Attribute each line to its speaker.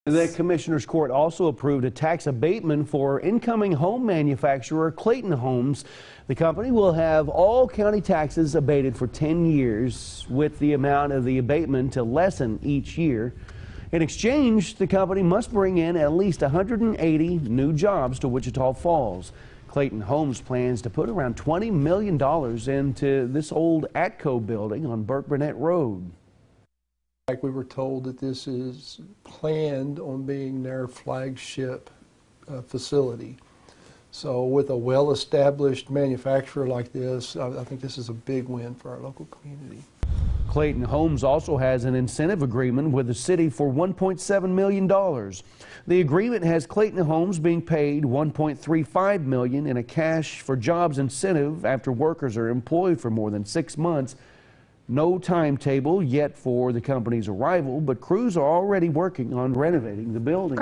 Speaker 1: The Commissioner's Court also approved a tax abatement for incoming home manufacturer Clayton Homes. The company will have all county taxes abated for 10 years, with the amount of the abatement to lessen each year. In exchange, the company must bring in at least 180 new jobs to Wichita Falls. Clayton Homes plans to put around $20 million into this old Atco building on Burke Burnett Road.
Speaker 2: Like we were told that this is planned on being their flagship facility. So with a well-established manufacturer like this, I think this is a big win for our local community.
Speaker 1: Clayton Homes also has an incentive agreement with the city for $1.7 million. The agreement has Clayton Homes being paid $1.35 million in a cash for jobs incentive after workers are employed for more than 6 months. No timetable yet for the company's arrival, but crews are already working on renovating the building.